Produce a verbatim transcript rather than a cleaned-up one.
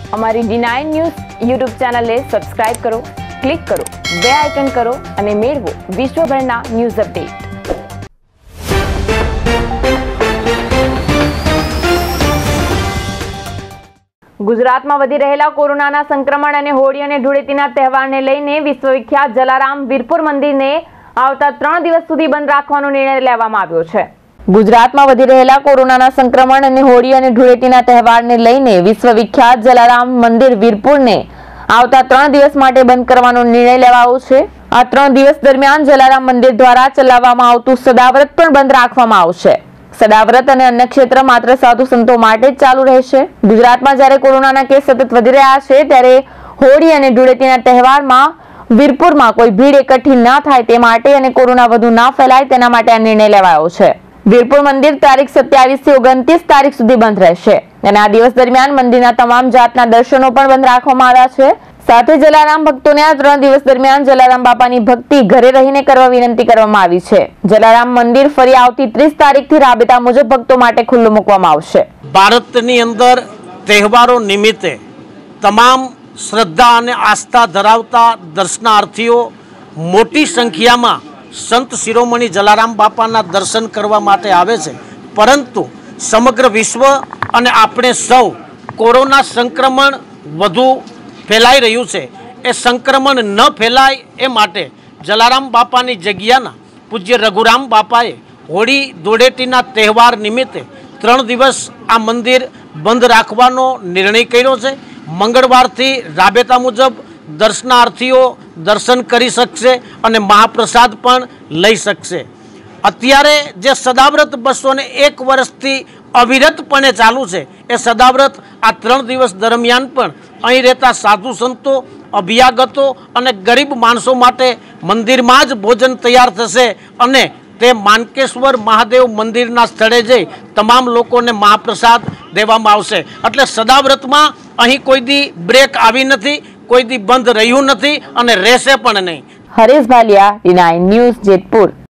અમારી D nine news YouTube ચેનલને subscribe કરો, ક્લિક કરો, બે આઇકન કરો અને મેળવો વિશ્વભરના ન્યૂઝ અપડેટ। ગુજરાતમાં વધી રહેલા કોરોનાના સંક્રમણ અને હોળી અને ધૂળેટીના તહેવારને લઈને વિશ્વવિખ્યાત જલારામ વીરપુર મંદિરને આવતા ત્રણ દિવસ સુધી બંધ રાખવાનો નિર્ણય લેવામાં આવ્યો છે। ગુજરાતમાં વધી રહેલા કોરોનાના સંક્રમણ અને હોળી અને ધૂળેટીના તહેવારને લઈને વિશ્વવિખ્યાત જલારામ મંદિર વીરપુરને આવતા ત્રણ દિવસ માટે બંધ કરવાનો નિર્ણય લેવાયો છે। આ ત્રણ દિવસ દરમિયાન જલારામ મંદિર દ્વારા ચલાવવામાં આવતું સદાવ્રત પણ બંધ રાખવામાં આવશે। સદાવ્રત અને અન્ય ક્ષેત્ર માત્ર સાધુ સંતો માટે જ ચાલુ રહેશે। ગુજરાતમાં જ્યારે કોરોનાના કેસ સતત વધી રહ્યા છે ત્યારે હોળી અને ધૂળેટીના તહેવારમાં વીરપુરમાં કોઈ ભીડ એકઠી ન થાય તે માટે અને કોરોના વધુ ન ફેલાય તેના માટે આ નિર્ણય લેવાયો છે। વીરપુર મંદિર તારીખ સત્યાવીસ થી ઓગણત્રીસ તારીખ સુધી બંધ રહેશે અને આ દિવસ દરમિયાન મંદિરના તમામ જાતના દર્શનો પણ બંધ રાખવામાં આવ્યા છે। સાથે જલારામ ભક્તોને આ ત્રણ દિવસ દરમિયાન જલારામ બાપાની ભક્તિ ઘરે રહીને કરવા વિનંતી કરવામાં આવી છે। જલારામ મંદિર ફરી આવતી ત્રીસ તારીખથી રાબેતા મુજબ ભક્તો માટે ખુલ્લું મૂકવામાં આવશે। ભારતની અંદર તહેવારો નિમિત્તે તમામ શ્રદ્ધા અને આસ્થા ધરાવતા દર્શનાર્થીઓ મોટી સંખ્યામાં સંત શિરોમણી જલારામ બાપાના દર્શન કરવા માટે આવે છે, પરંતુ સમગ્ર વિશ્વ અને આપણે સૌ કોરોના સંક્રમણ વધુ ફેલાઈ રહ્યું છે, એ સંક્રમણ ન ફેલાય એ માટે જલારામ બાપાની જગ્યાના પૂજ્ય રઘુરામ બાપાએ હોળી ધૂળેટીના તહેવાર નિમિત્તે ત્રણ દિવસ આ મંદિર બંધ રાખવાનો નિર્ણય કર્યો છે। મંગળવારથી રાબેતા મુજબ દર્શનાર્થીઓ દર્શન કરી શકશે અને મહાપ્રસાદ પણ લઈ શકશે। અત્યારે જે સદાવ્રત બસો ને એક વર્ષથી અવિરતપણે ચાલુ છે, એ સદાવ્રત આ ત્રણ દિવસ દરમિયાન પણ અહીં રહેતા સાધુ સંતો, અભ્યાગતો અને ગરીબ માણસો માટે મંદિરમાં જ ભોજન તૈયાર થશે અને તે માનકેશ્વર મહાદેવ મંદિરના સ્થળે જઈ તમામ લોકોને મહાપ્રસાદ દેવામાં આવશે। એટલે સદાવ્રતમાં અહીં કોઈ દી બ્રેક આવી નથી, કોઈ દી બંધ રહ્યું નથી અને રહેશે પણ નહીં। Haresh Bhaliya, D nine news, Jetpur.